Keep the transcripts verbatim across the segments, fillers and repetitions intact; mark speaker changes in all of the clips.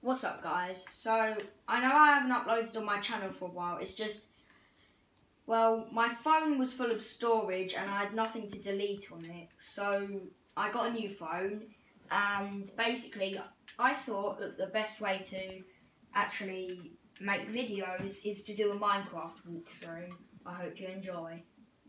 Speaker 1: What's up, guys? So, I know I haven't uploaded on my channel for a while. It's just, well, my phone was full of storage and I had nothing to delete on it. So, I got a new phone and basically I thought that the best way to actually make videos is to do a Minecraft walkthrough. I hope you enjoy.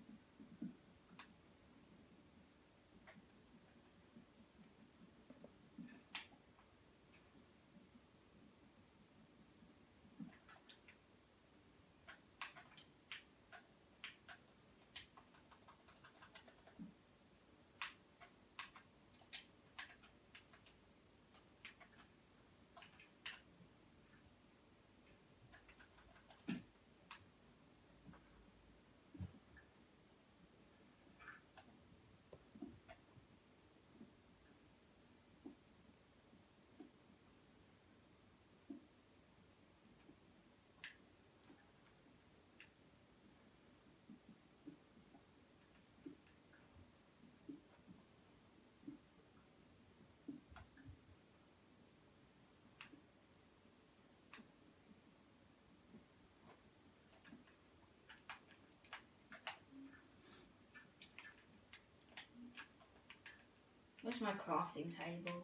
Speaker 1: Where's my crafting table?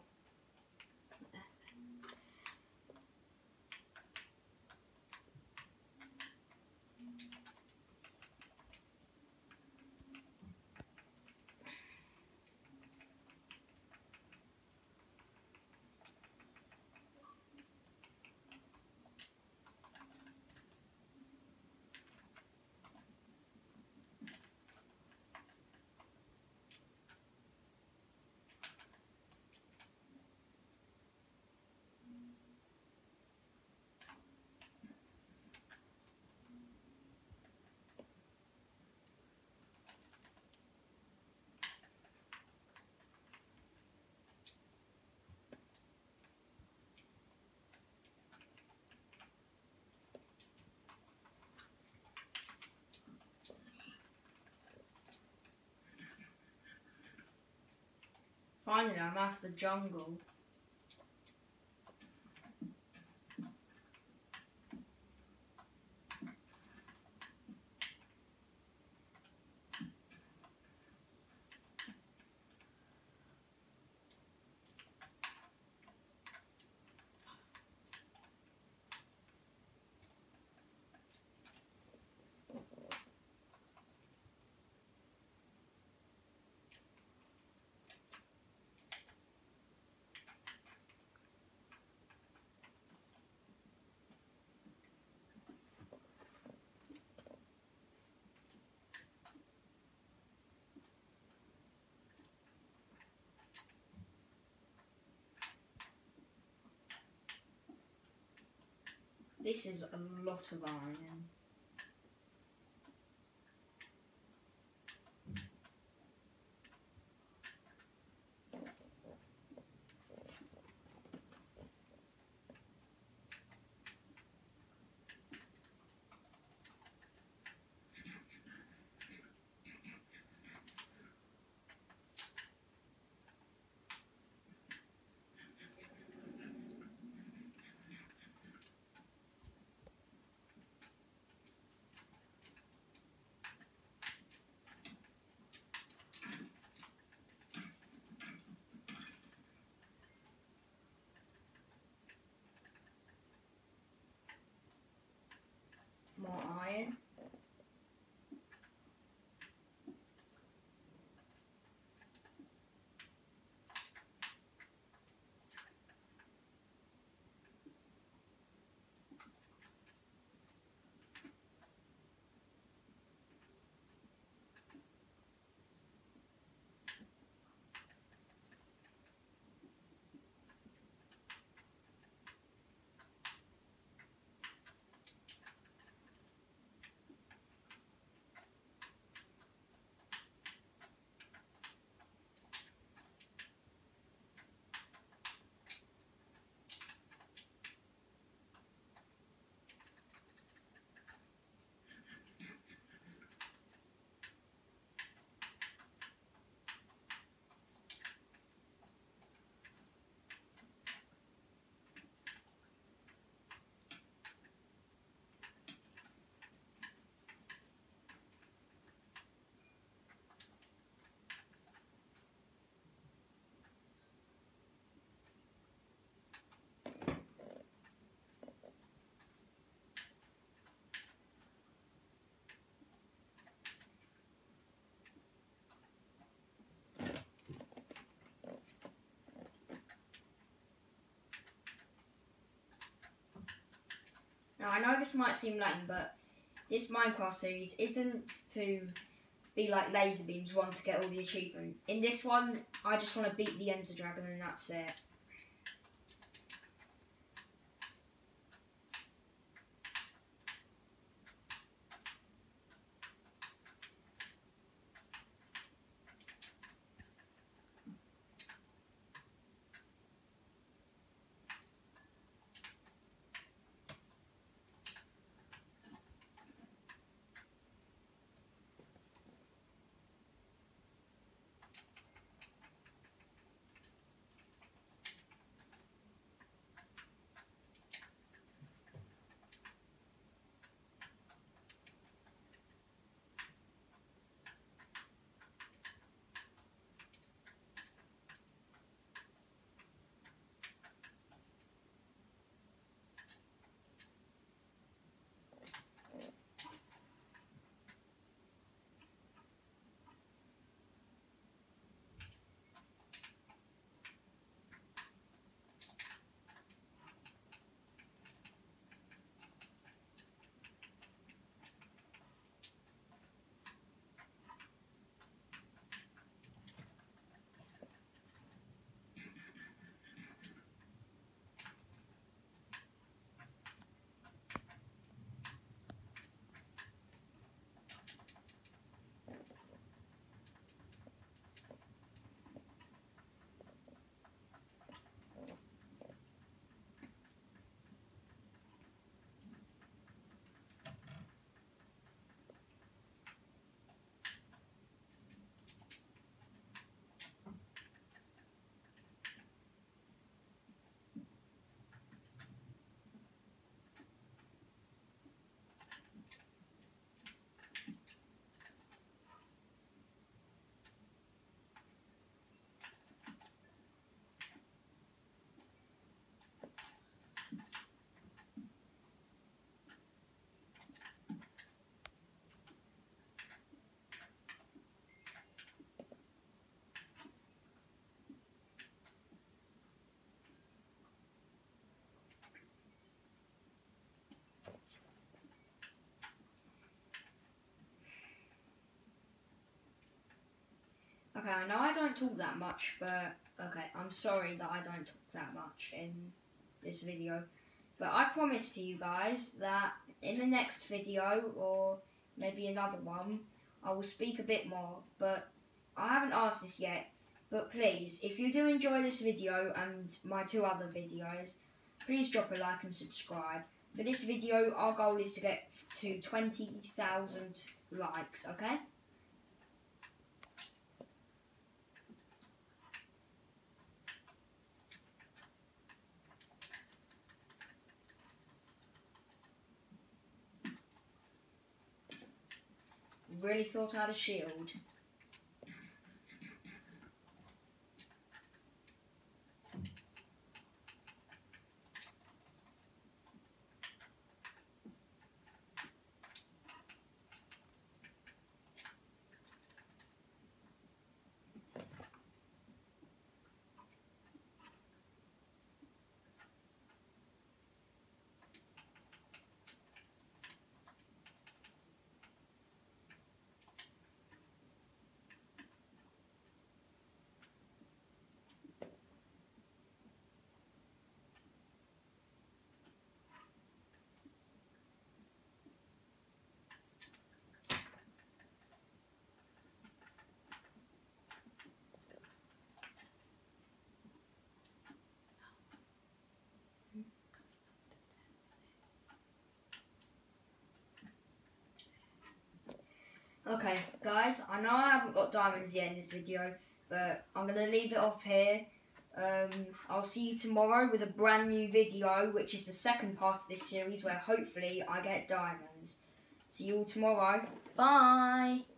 Speaker 1: Finally, I'm out of the jungle. This is a lot of iron. Now I know this might seem lame, but this Minecraft series isn't to be like Laser Beams one to get all the achievement. In this one, I just want to beat the Ender Dragon and that's it. Okay, I know I don't talk that much, but okay, I'm sorry that I don't talk that much in this video. But I promise to you guys that in the next video, or maybe another one, I will speak a bit more. But I haven't asked this yet, but please, if you do enjoy this video and my two other videos, please drop a like and subscribe. For this video, our goal is to get to twenty thousand likes, okay? Really thought I had a shield. Okay, guys, I know I haven't got diamonds yet in this video, but I'm going to leave it off here. Um, I'll see you tomorrow with a brand new video, which is the second part of this series where hopefully I get diamonds. See you all tomorrow. Bye!